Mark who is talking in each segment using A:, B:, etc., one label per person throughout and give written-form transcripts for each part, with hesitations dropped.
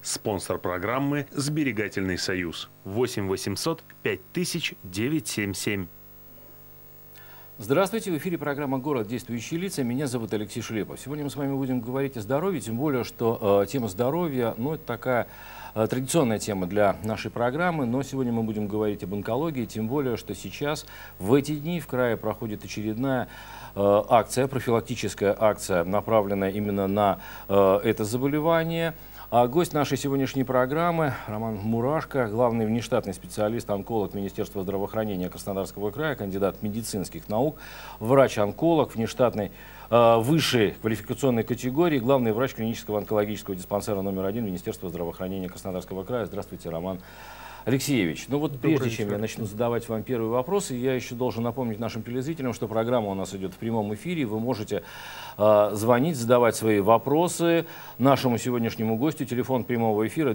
A: Спонсор программы «Сберегательный союз». 8 800 5000 977.
B: Здравствуйте, в эфире программа «Город. Действующие лица». Меня зовут Алексей Шелепов. Сегодня мы с вами будем говорить о здоровье, тем более, что тема здоровья, это такая традиционная тема для нашей программы, но сегодня мы будем говорить об онкологии, тем более, что сейчас, в эти дни, в крае проходит очередная акция, профилактическая акция, направленная именно на это заболевание. А гость нашей сегодняшней программы Роман Мурашко, главный внештатный специалист-онколог Министерства здравоохранения Краснодарского края, кандидат медицинских наук, врач-онколог внештатной высшей квалификационной категории, главный врач клинического онкологического диспансера номер 1 Министерства здравоохранения Краснодарского края. Здравствуйте, Роман Алексеевич. Прежде чем я начну задавать вам первые вопросы, я еще должен напомнить нашим телезрителям, что программа у нас идет в прямом эфире. Вы можете звонить, задавать свои вопросы нашему сегодняшнему гостю. Телефон прямого эфира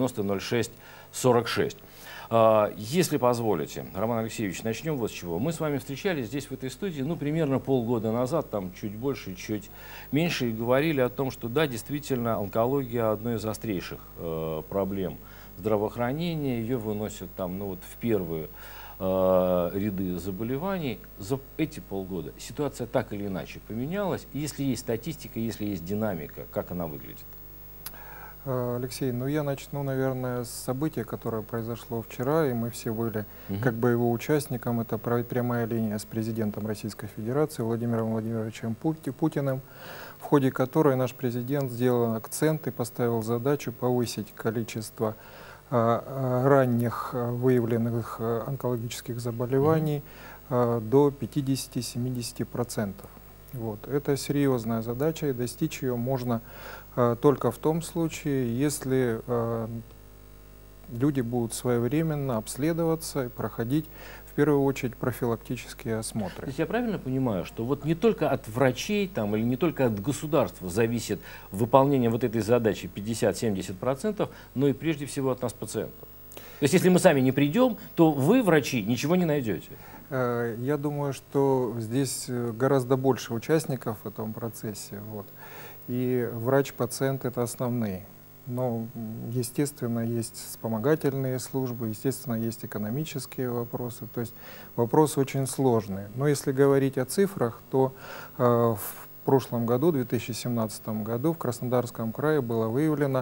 B: 290-06-46. Если позволите, Роман Алексеевич, начнем вот с чего. Мы с вами встречались здесь, в этой студии, примерно полгода назад, там чуть больше, чуть меньше, и говорили о том, что да, действительно, онкология одна из острейших проблем здравоохранения, ее выносят в первые ряды заболеваний. За эти полгода ситуация так или иначе поменялась. Если есть статистика, если есть динамика, как она выглядит?
C: Алексей, я начну, наверное, с события, которое произошло вчера, и мы все были как бы его участником. Это прямая линия с президентом Российской Федерации Владимиром Владимировичем Путиным, в ходе которой наш президент сделал акцент и поставил задачу повысить количество ранних выявленных онкологических заболеваний до 50-70%. Это серьезная задача, и достичь ее можно только в том случае, если люди будут своевременно обследоваться и проходить в первую очередь профилактические осмотры.
B: То есть я правильно понимаю, что не только от врачей или не только от государства зависит выполнение этой задачи 50-70%, но и прежде всего от нас, пациентов? То есть если мы сами не придем, то вы, врачи, ничего не найдете?
C: Я думаю, что здесь гораздо больше участников в этом процессе. И врач-пациент — это основные. Но, естественно, есть вспомогательные службы, естественно, есть экономические вопросы. То есть вопросы очень сложные. Но если говорить о цифрах, то в прошлом году, в 2017 году, в Краснодарском крае было выявлено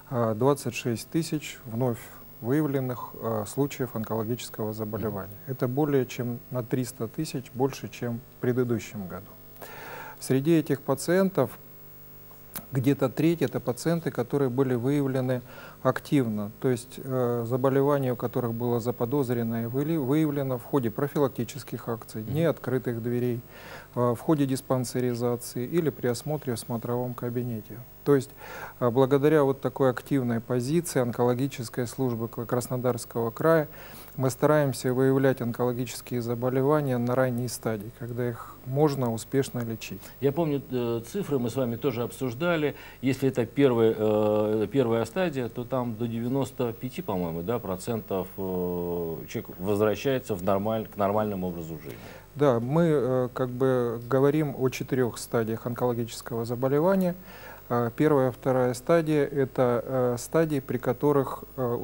C: 26 тысяч вновь выявленных случаев онкологического заболевания. Это более чем на 300 тысяч больше, чем в предыдущем году. Среди этих пациентов где-то треть — это пациенты, которые были выявлены активно, то есть заболевания, у которых было заподозрено и выявлено в ходе профилактических акций, дней открытых дверей, в ходе диспансеризации или при осмотре в смотровом кабинете. То есть благодаря такой активной позиции онкологической службы Краснодарского края мы стараемся выявлять онкологические заболевания на ранней стадии, когда их можно успешно лечить.
B: Я помню цифры, мы с вами тоже обсуждали. Если это первая стадия, то там до 95, по-моему, процентов человек возвращается к нормальному образу жизни.
C: Да, мы говорим о 4 стадиях онкологического заболевания. Первая, вторая стадия — это стадии, при которых у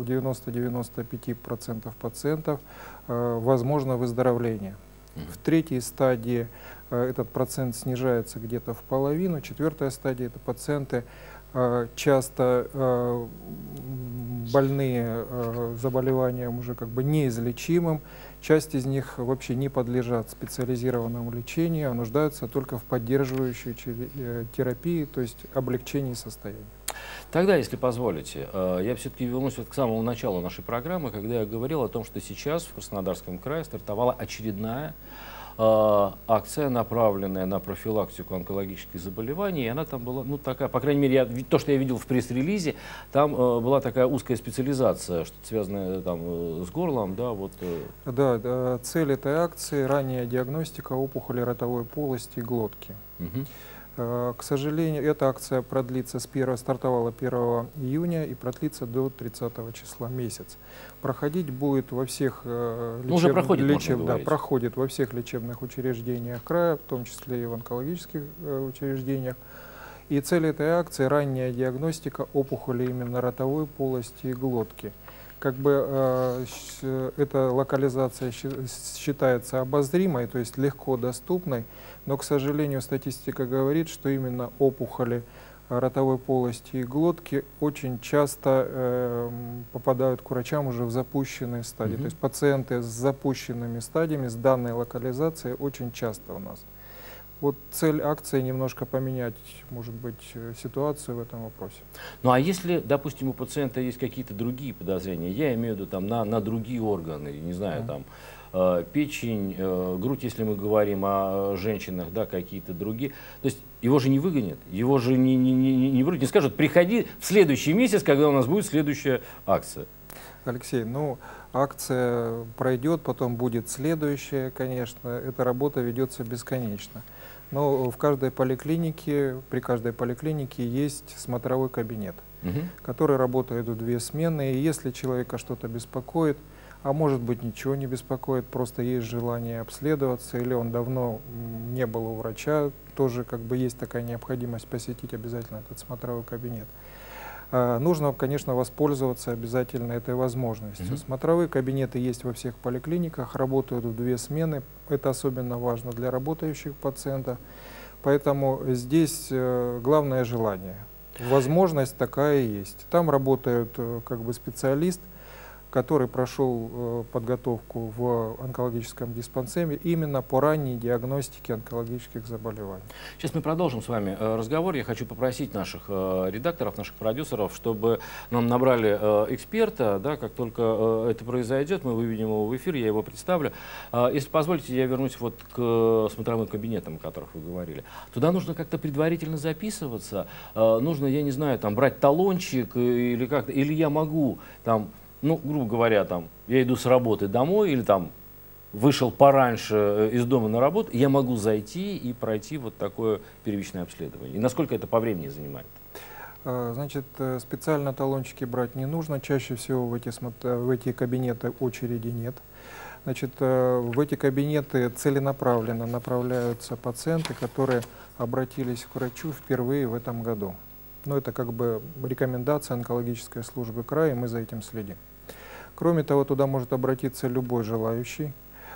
C: 90-95% пациентов возможно выздоровление. В третьей стадии этот процент снижается где-то в половину. Четвертая стадия — это пациенты часто больные заболеванием уже неизлечимым. Часть из них вообще не подлежат специализированному лечению, а нуждаются только в поддерживающей терапии, то есть облегчении состояния.
B: Тогда, если позволите, я все-таки вернусь к самому началу нашей программы, когда я говорил о том, что сейчас в Краснодарском крае стартовала очередная акция, направленная на профилактику онкологических заболеваний. И она там была, такая, по крайней мере, то, что я видел в пресс-релизе, там была такая узкая специализация, что-то связанное с горлом,
C: Да, цель этой акции — ранняя диагностика опухоли ротовой полости и глотки. К сожалению, эта акция стартовала 1 июня и продлится до 30 числа месяц. Проходить будет во всех проходит во всех лечебных учреждениях края, в том числе и в онкологических учреждениях. И цель этой акции — ранняя диагностика опухоли именно ротовой полости и глотки. Как бы эта локализация считается обозримой, то есть легко доступной, но, к сожалению, статистика говорит, что именно опухоли ротовой полости и глотки очень часто попадают к врачам уже в запущенные стадии. То есть пациенты с запущенными стадиями, с данной локализацией очень часто у нас. Вот цель акции — немножко поменять, может быть, ситуацию в этом вопросе.
B: Ну а если, допустим, у пациента есть какие-то другие подозрения, я имею в виду там, на другие органы, не знаю, там печень, грудь, если мы говорим о женщинах, да, какие-то другие, то есть его же не выгонят, его же не скажут: приходи в следующий месяц, когда у нас будет следующая акция.
C: Алексей, ну, акция пройдет, потом будет следующая, конечно, эта работа ведется бесконечно. Но в каждой поликлинике, при каждой поликлинике есть смотровой кабинет, который работает в 2 смены. И если человека что-то беспокоит, а может быть ничего не беспокоит, просто есть желание обследоваться, или он давно не был у врача, тоже как бы есть такая необходимость посетить обязательно этот смотровой кабинет. Нужно, конечно, воспользоваться обязательно этой возможностью. Смотровые кабинеты есть во всех поликлиниках, работают в 2 смены. Это особенно важно для работающих пациентов. Поэтому здесь главное желание. Возможность такая есть. Там работает как бы специалист, который прошел подготовку в онкологическом диспансере именно по ранней диагностике онкологических заболеваний.
B: Сейчас мы продолжим с вами разговор. Я хочу попросить наших редакторов, наших продюсеров, чтобы нам набрали эксперта. Да, как только это произойдет, мы выведем его в эфир, я его представлю. Если позволите, я вернусь вот к смотровым кабинетам, о которых вы говорили. Туда нужно как-то предварительно записываться. Нужно, я не знаю, там брать талончик или как-то, или я могу там, ну, грубо говоря, там, я иду с работы домой или там вышел пораньше из дома на работу, я могу зайти и пройти вот такое первичное обследование. И насколько это по времени занимает?
C: Значит, специально талончики брать не нужно. Чаще всего в эти кабинеты очереди нет. Значит, в эти кабинеты целенаправленно направляются пациенты, которые обратились к врачу впервые в этом году. Но это как бы рекомендация онкологической службы края, и мы за этим следим. Кроме того, туда может обратиться любой желающий.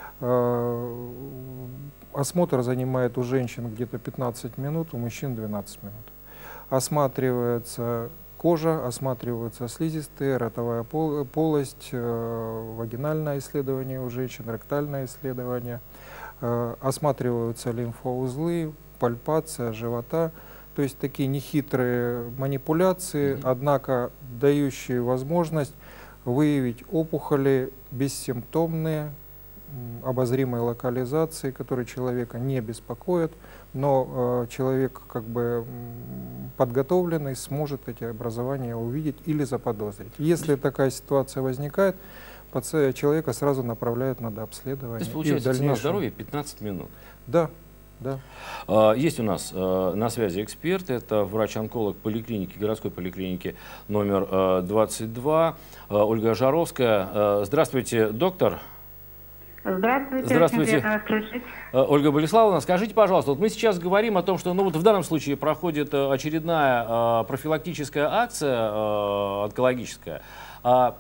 C: Осмотр занимает у женщин где-то 15 минут, у мужчин 12 минут. Осматривается кожа, осматриваются слизистые, ротовая полость, вагинальное исследование у женщин, ректальное исследование, осматриваются лимфоузлы, пальпация живота. То есть такие нехитрые манипуляции, однако дающие возможность выявить опухоли бессимптомные, обозримой локализации, которые человека не беспокоят, но человек как бы подготовленный сможет эти образования увидеть или заподозрить. Если такая ситуация возникает, человека сразу направляют на дообследование.
B: То есть получается, цена здоровья 15 минут?
C: Да. Да.
B: Есть у нас на связи эксперт, это врач-онколог поликлиники, городской поликлиники номер 22, Ольга Жаровская. Здравствуйте, доктор.
D: Здравствуйте.
B: Здравствуйте.
D: Очень приятно вас слышать.
B: Ольга Болеславовна, скажите, пожалуйста, вот мы сейчас говорим о том, что ну, вот в данном случае проходит очередная профилактическая акция онкологическая.
D: Да.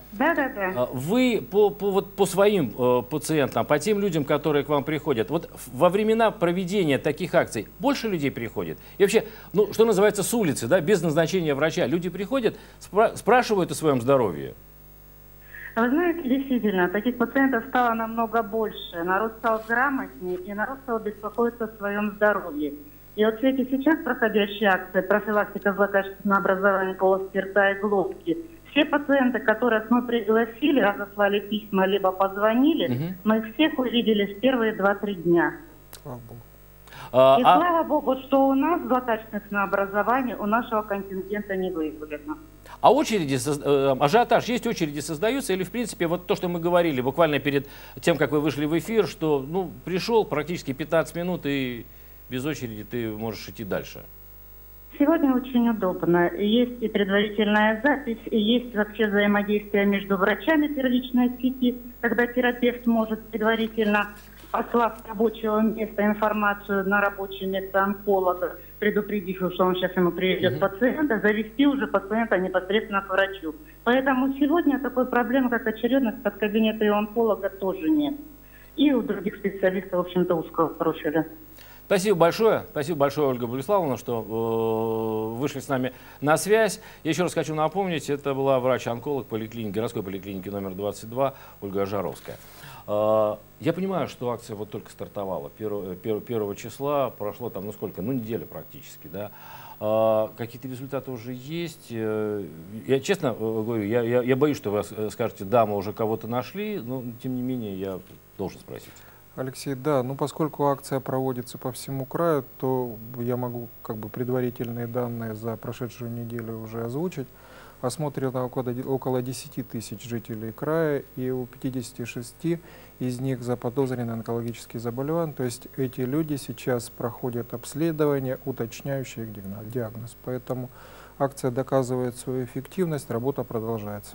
B: Вы по своим пациентам, по тем людям, которые к вам приходят, вот во времена проведения таких акций больше людей приходит? И вообще, ну, что называется, с улицы, да, без назначения врача, люди приходят, спрашивают о своем здоровье?
D: Вы знаете, действительно, таких пациентов стало намного больше. Народ стал грамотнее, и народ стал беспокоиться о своем здоровье. И вот все эти сейчас проходящие акции профилактика злокачественного образования полости рта и глотки, все пациенты, которых мы пригласили, разослали письма, либо позвонили, мы их всех увидели в первые 2-3 дня.
C: Слава Богу.
D: И слава Богу, что у нас злокачественное образование у нашего контингента не выявлено.
B: А очереди, ажиотаж, есть очереди создаются или, в принципе, вот то, что мы говорили буквально перед тем, как вы вышли в эфир, что, ну, пришел практически 15 минут и без очереди ты можешь идти дальше?
D: Сегодня очень удобно. Есть и предварительная запись, и есть вообще взаимодействие между врачами первичной сети, когда терапевт может предварительно послав с рабочего места информацию на рабочее место онколога, предупредив, что он сейчас ему приведет пациента, завести уже пациента непосредственно к врачу. Поэтому сегодня такой проблемы, как очередность от кабинета и онколога, тоже нет. И у других специалистов, в общем-то, узкого профиля.
B: Спасибо большое, Ольга Болеславовна, что вышли с нами на связь. Я еще раз хочу напомнить, это была врач-онколог городской поликлиники номер 22 Ольга Жаровская. Я понимаю, что акция вот только стартовала 1 числа, прошло там, ну сколько, ну неделя практически, да. Какие-то результаты уже есть. Я честно говорю, я боюсь, что вы скажете, да, мы уже кого-то нашли, но тем не менее я должен спросить.
C: Алексей, да, ну поскольку акция проводится по всему краю, то я могу как бы предварительные данные за прошедшую неделю уже озвучить. Осмотрено около 10 тысяч жителей края, и у 56 из них заподозрены онкологические заболевания. То есть эти люди сейчас проходят обследование, уточняющее их диагноз. Поэтому акция доказывает свою эффективность, работа продолжается.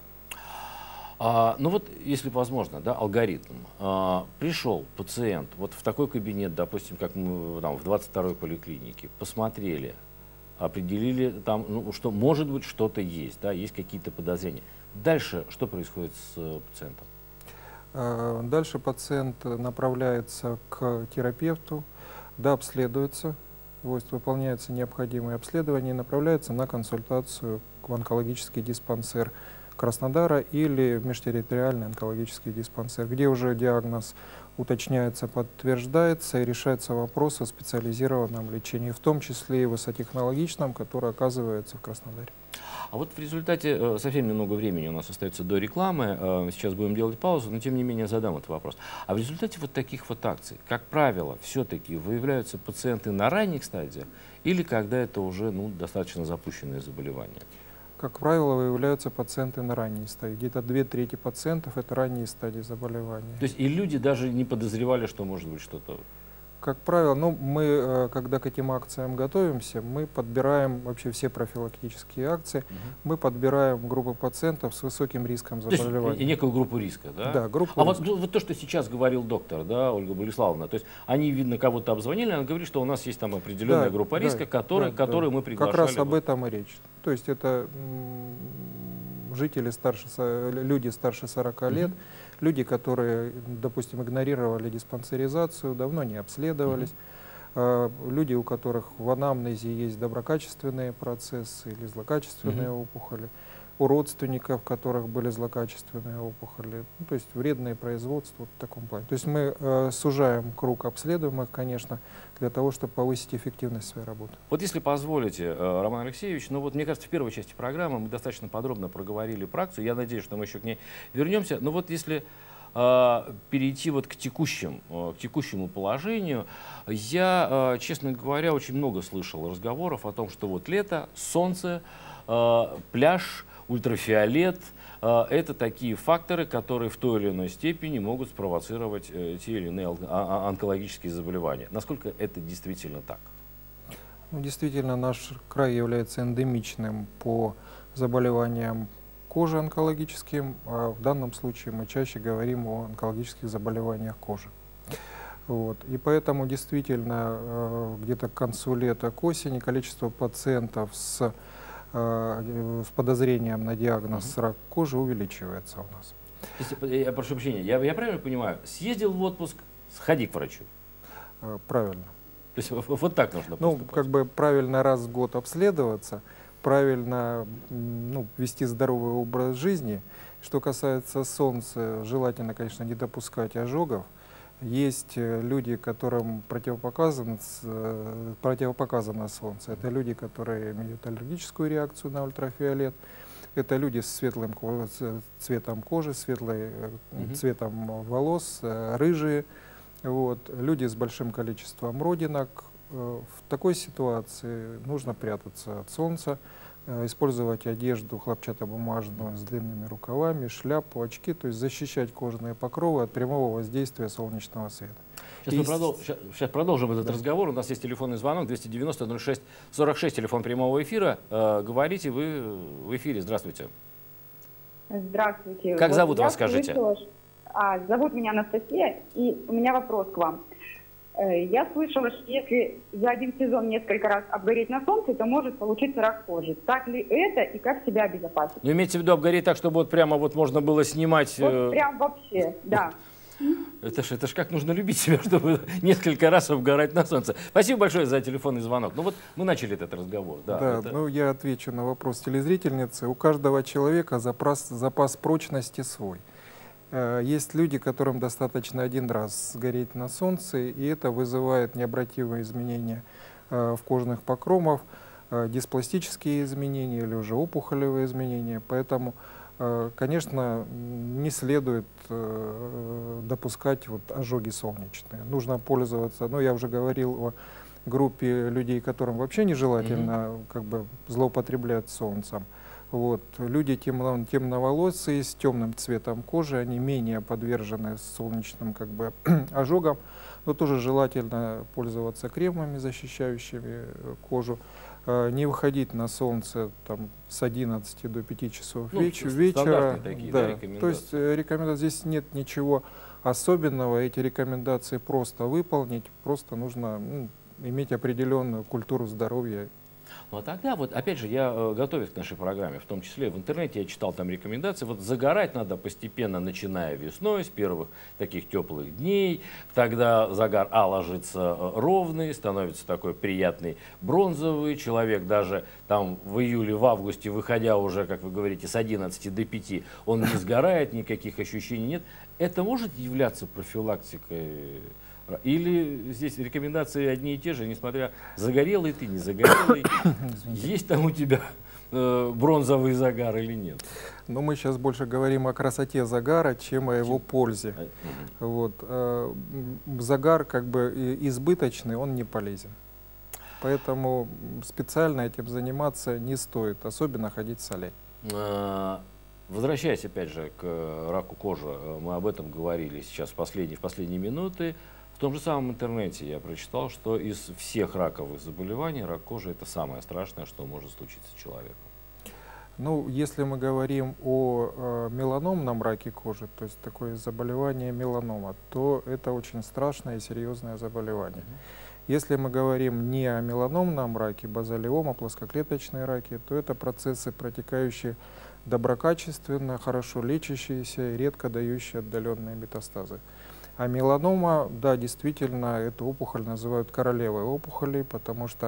B: Ну вот, если возможно, да, алгоритм. Пришел пациент вот в такой кабинет, допустим, как мы там, в 22-й поликлинике, посмотрели, определили, там, ну, что может быть что-то есть, да, есть какие-то подозрения. Дальше что происходит с пациентом?
C: Дальше пациент направляется к терапевту, дообследуется, выполняется необходимые обследования и направляется на консультацию в онкологический диспансер Краснодара или в межтерриториальный онкологический диспансер, где уже диагноз уточняется, подтверждается и решается вопрос о специализированном лечении, в том числе и высокотехнологичном, которое оказывается в Краснодаре.
B: А вот в результате, совсем немного времени у нас остается до рекламы, сейчас будем делать паузу, но тем не менее задам этот вопрос. А в результате вот таких вот акций, как правило, все-таки выявляются пациенты на ранних стадиях или когда это уже достаточно запущенное заболевание?
C: Как правило, выявляются пациенты на ранней стадии. Где-то 2/3 пациентов — это ранние стадии заболевания.
B: То есть и люди даже не подозревали, что может быть что-то?
C: Как правило, мы, когда к этим акциям готовимся, мы подбираем вообще все профилактические акции, мы подбираем группы пациентов с высоким риском заболевания.
B: То есть и некую группу риска, да?
C: Да, группу риска.
B: Вот то, что сейчас говорил доктор, да, Ольга Болеславовна, то есть они, видно, кого-то обзвонили, она говорит, что у нас есть там определенная группа риска, которую мы приглашали.
C: Как раз об этом и речь. То есть это жители люди старше 40 лет, люди, которые, допустим, игнорировали диспансеризацию, давно не обследовались, люди, у которых в анамнезе есть доброкачественные процессы или злокачественные опухоли, у родственников, у которых были злокачественные опухоли, то есть вредные производства вот в таком плане. То есть мы сужаем круг обследуемых, конечно, для того, чтобы повысить эффективность своей работы.
B: Вот если позволите, Роман Алексеевич, вот мне кажется, в первой части программы мы достаточно подробно проговорили про акцию, я надеюсь, что мы еще к ней вернемся, но вот если перейти вот к текущему положению, я, честно говоря, очень много слышал разговоров о том, что вот лето, солнце, пляж, ультрафиолет — это такие факторы, которые в той или иной степени могут спровоцировать те или иные онкологические заболевания. Насколько это действительно так?
C: Ну, действительно, наш край является эндемичным по заболеваниям кожи онкологическим, а в данном случае мы чаще говорим о онкологических заболеваниях кожи. Вот. И поэтому действительно где-то к концу лета, к осени количество пациентов с подозрением на диагноз рак кожи увеличивается у нас.
B: То есть, я прошу прощения, я правильно понимаю, съездил в отпуск, сходи к врачу?
C: Правильно.
B: То есть вот так нужно поступать?
C: Ну, как бы правильно раз в год обследоваться, правильно вести здоровый образ жизни. Что касается солнца, желательно, конечно, не допускать ожогов. Есть люди, которым противопоказано солнце. Это люди, которые имеют аллергическую реакцию на ультрафиолет. Это люди с светлым цветом кожи, светлым цветом волос, рыжие. Вот. Люди с большим количеством родинок. В такой ситуации нужно прятаться от солнца, использовать одежду хлопчатобумажную с длинными рукавами, шляпу, очки, то есть защищать кожные покровы от прямого воздействия солнечного света.
B: Сейчас продолжим этот разговор. У нас есть телефонный звонок 290-06-46, телефон прямого эфира. Говорите, вы в эфире. Здравствуйте.
E: Здравствуйте.
B: Как зовут вас, скажите?
E: Зовут меня Анастасия, и у меня вопрос к вам. Я слышала, что если за один сезон несколько раз обгореть на солнце, то может получиться рак кожи. Так ли это и как себя обезопасить?
B: Ну, имеется в виду обгореть так, чтобы вот прямо вот можно было снимать...
E: Вот прям вообще, да.
B: Это ж как нужно любить себя, чтобы несколько раз обгорать на солнце. Спасибо большое за телефонный звонок. Ну вот мы начали этот разговор.
C: Да, ну я отвечу на вопрос телезрительницы. У каждого человека запас прочности свой. Есть люди, которым достаточно один раз сгореть на солнце, и это вызывает необратимые изменения в кожных покровах, диспластические изменения или уже опухолевые изменения. Поэтому, конечно, не следует допускать вот ожоги солнечные. Нужно пользоваться, ну я уже говорил о группе людей, которым вообще нежелательно как бы злоупотреблять солнцем. Вот. Люди темноволосые, с темным цветом кожи, они менее подвержены солнечным как бы ожогам, но тоже желательно пользоваться кремами, защищающими кожу. Не выходить на солнце там, с 11 до 5 часов вечера.
B: Такие,
C: да.
B: Рекомендации.
C: То есть рекомендации, здесь нет ничего особенного, эти рекомендации просто выполнить, просто нужно иметь определенную культуру здоровья.
B: Ну а тогда вот, опять же, я готовясь к нашей программе, в том числе в интернете, я читал там рекомендации, вот загорать надо постепенно, начиная весной, с первых таких теплых дней, тогда загар ложится ровный, становится такой приятный бронзовый, человек даже там в июле, в августе, выходя уже, как вы говорите, с 11 до 5, он не сгорает, никаких ощущений нет. Это может являться профилактикой? Или здесь рекомендации одни и те же, несмотря загорелый ты, не загорелый, есть там у тебя бронзовый загар или нет?
C: Но мы сейчас больше говорим о красоте загара, чем о его пользе. Вот. Загар как бы избыточный, он не полезен. Поэтому специально этим заниматься не стоит, особенно ходить в солярий.
B: Возвращаясь опять же к раку кожи, мы об этом говорили сейчас в последние минуты. В том же самом интернете я прочитал, что из всех раковых заболеваний рак кожи — это самое страшное, что может случиться с человеком.
C: Ну, если мы говорим о меланомном раке кожи, то есть такое заболевание меланома, то это очень страшное и серьезное заболевание. Если мы говорим не о меланомном раке, базалиома, плоскоклеточные раки, то это процессы, протекающие доброкачественно, хорошо лечащиеся и редко дающие отдаленные метастазы. А меланома, да, действительно, эту опухоль называют королевой опухолей, потому что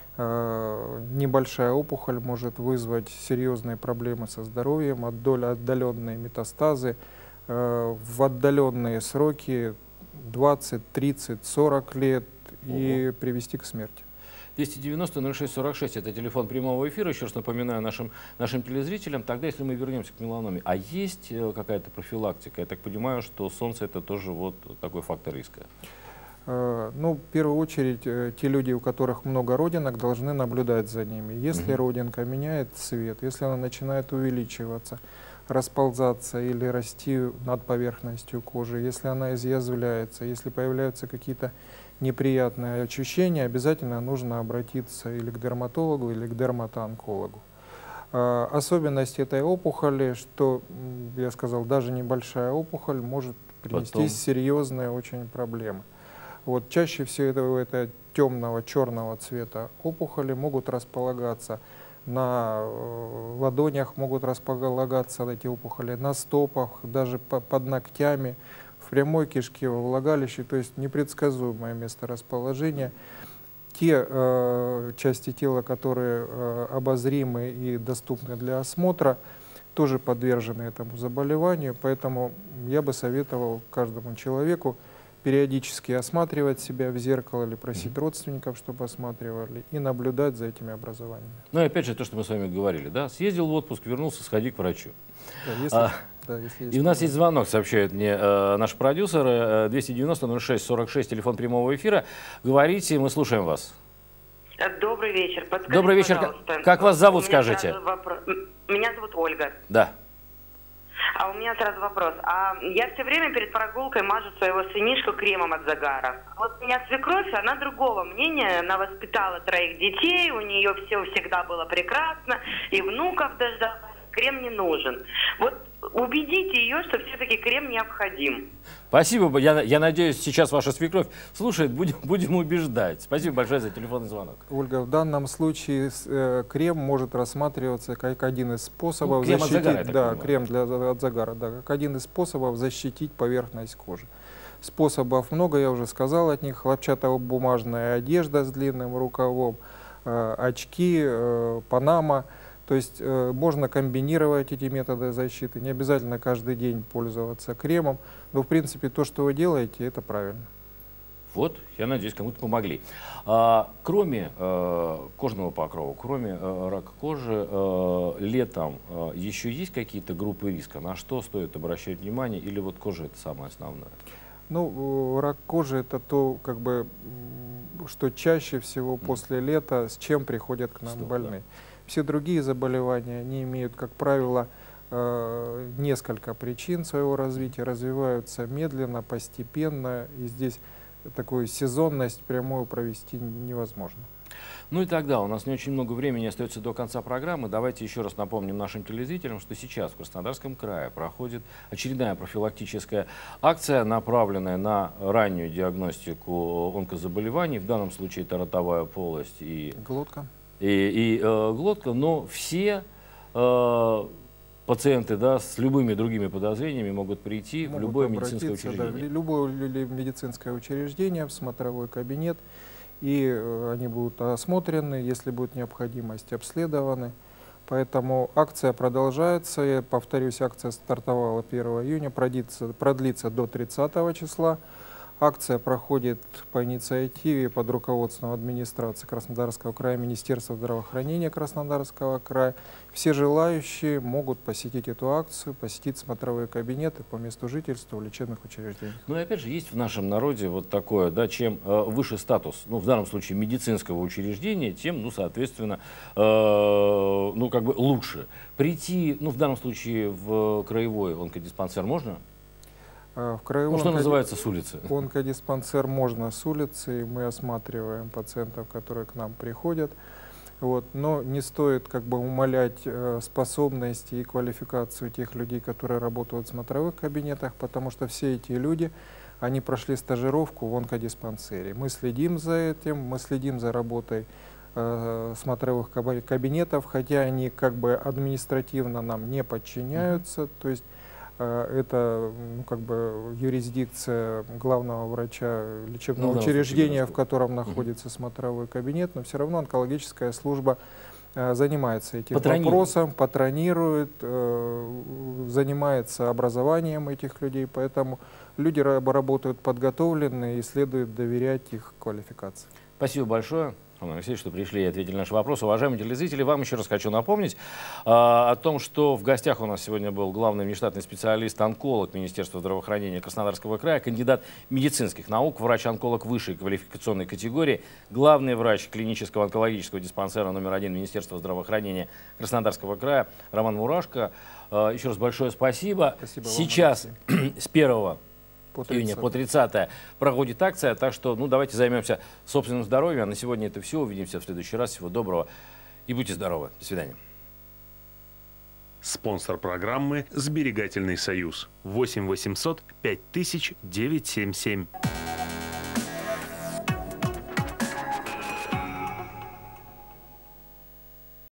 C: небольшая опухоль может вызвать серьезные проблемы со здоровьем, отдаленные метастазы в отдаленные сроки 20, 30, 40 лет и привести к смерти.
B: 290-06-46 — это телефон прямого эфира, еще раз напоминаю нашим телезрителям. Тогда, если мы вернемся к меланоме, а есть какая-то профилактика? Я так понимаю, что солнце — это тоже вот такой фактор риска.
C: Ну, в первую очередь, те люди, у которых много родинок, должны наблюдать за ними. Если родинка меняет цвет, если она начинает увеличиваться, расползаться или расти над поверхностью кожи, если она изъязвляется, если появляются какие-то неприятные ощущения, обязательно нужно обратиться или к дерматологу, или к дерматоонкологу. Особенность этой опухоли, что, я сказал, даже небольшая опухоль может принести серьезные очень проблемы. Вот чаще всего это темного черного цвета опухоли могут располагаться на ладонях, могут располагаться эти опухоли на стопах, даже под ногтями, в прямой кишке, во влагалище, то есть непредсказуемое месторасположение. Те части тела, которые обозримы и доступны для осмотра, тоже подвержены этому заболеванию, поэтому я бы советовал каждому человеку периодически осматривать себя в зеркало или просить родственников, чтобы осматривали, и наблюдать за этими образованиями.
B: Ну и опять же то, что мы с вами говорили, да, съездил в отпуск, вернулся, сходи к врачу.
C: Да, если
B: и у нас есть звонок, сообщает мне наш продюсер, 290-06-46, телефон прямого эфира. Говорите, мы слушаем вас.
F: Добрый вечер. Подскажите,
B: добрый вечер.
F: Пожалуйста.
B: Как вас зовут, скажите?
F: Меня зовут Ольга.
B: Да.
F: А у меня сразу вопрос. Я все время перед прогулкой мажу своего сынишку кремом от загара. Вот у меня свекровь, она другого мнения. Она воспитала 3 детей, у нее все всегда было прекрасно, и внуков дождалась. крем не нужен. Вот убедите ее, что все-таки крем необходим.
B: Спасибо. Я надеюсь, сейчас ваша свекровь слушает, будем убеждать. Спасибо большое за телефонный звонок.
C: Ольга, в данном случае крем может рассматриваться как один из способов
B: крем
C: защитить,
B: от загара,
C: крем от загара, да, как один из способов защитить поверхность кожи. Способов много, я уже сказал от них: хлопчатобумажная одежда с длинным рукавом, очки, панама. То есть можно комбинировать эти методы защиты, не обязательно каждый день пользоваться кремом, но в принципе то, что вы делаете, это правильно.
B: Вот, я надеюсь, кому-то помогли. Кроме кожного покрова, кроме рака кожи, летом еще есть какие-то группы риска? На что стоит обращать внимание? Или вот кожа — это самое основное?
C: Ну, рак кожи — это то, как бы, что чаще всего после лета, с чем приходят к нам больные. Да. Все другие заболевания, они имеют, как правило, несколько причин своего развития, развиваются медленно, постепенно, и здесь такую сезонность прямую провести невозможно.
B: Ну и тогда, у нас не очень много времени остается до конца программы. Давайте еще раз напомним нашим телезрителям, что сейчас в Краснодарском крае проходит очередная профилактическая акция, направленная на раннюю диагностику онкозаболеваний. В данном случае это ротовая полость и глотка. Глотка, но все пациенты, да, с любыми другими подозрениями могут прийти в любое медицинское учреждение.
C: Да, любое медицинское учреждение, в смотровой кабинет, и они будут осмотрены, если будет необходимость, обследованы. Поэтому акция продолжается. Я повторюсь, акция стартовала 1 июня, продлится до 30 числа. Акция проходит по инициативе под руководством администрации Краснодарского края, Министерства здравоохранения Краснодарского края. Все желающие могут посетить эту акцию, посетить смотровые кабинеты по месту жительства в лечебных учреждениях.
B: Ну и опять же, есть в нашем народе вот такое, да, чем выше статус, ну в данном случае медицинского учреждения, тем, ну соответственно, ну как бы лучше. Прийти, ну в данном случае в краевой онкодиспансер можно?
C: В краевом
B: что называется, с улицы?
C: Онкодиспансер можно с улицы, и мы осматриваем пациентов, которые к нам приходят. Вот. Но не стоит как бы умалять способности и квалификацию тех людей, которые работают в смотровых кабинетах, потому что все эти люди, они прошли стажировку в онкодиспансере. Мы следим за этим, мы следим за работой смотровых кабинетов, хотя они как бы административно нам не подчиняются, то есть это, ну, как бы юрисдикция главного врача лечебного учреждения, в котором находится смотровой кабинет, но все равно онкологическая служба занимается этим вопросом, патронирует, занимается образованием этих людей, поэтому люди работают подготовленные и следует доверять их квалификации.
B: Спасибо большое, Алексей, что пришли и ответили на наши вопросы. Уважаемые телезрители, вам еще раз хочу напомнить о том, что в гостях у нас сегодня был главный внештатный специалист-онколог Министерства здравоохранения Краснодарского края, кандидат медицинских наук, врач-онколог высшей квалификационной категории, главный врач клинического онкологического диспансера №1 Министерства здравоохранения Краснодарского края Роман Мурашко. Еще раз большое спасибо. Сейчас с 1 июня по 30 проходит акция, так что ну, давайте займемся собственным здоровьем. А на сегодня это все. Увидимся в следующий раз. Всего доброго и будьте здоровы. До свидания.
A: Спонсор программы «Сберегательный союз». 8 800 5000 977.